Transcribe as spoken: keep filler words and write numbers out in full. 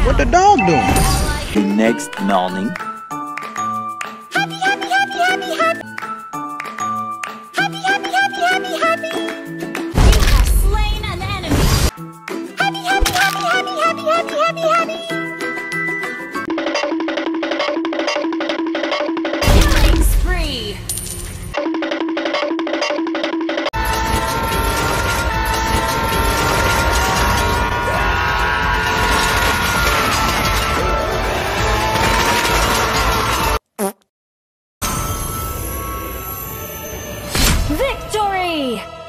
What the dog doing? The next morning. Happy, happy, happy, happy, happy. Happy, happy, happy, happy, happy. You have slain an enemy. Happy, happy, happy, happy, happy, happy, happy, happy. Killing spree. Victory!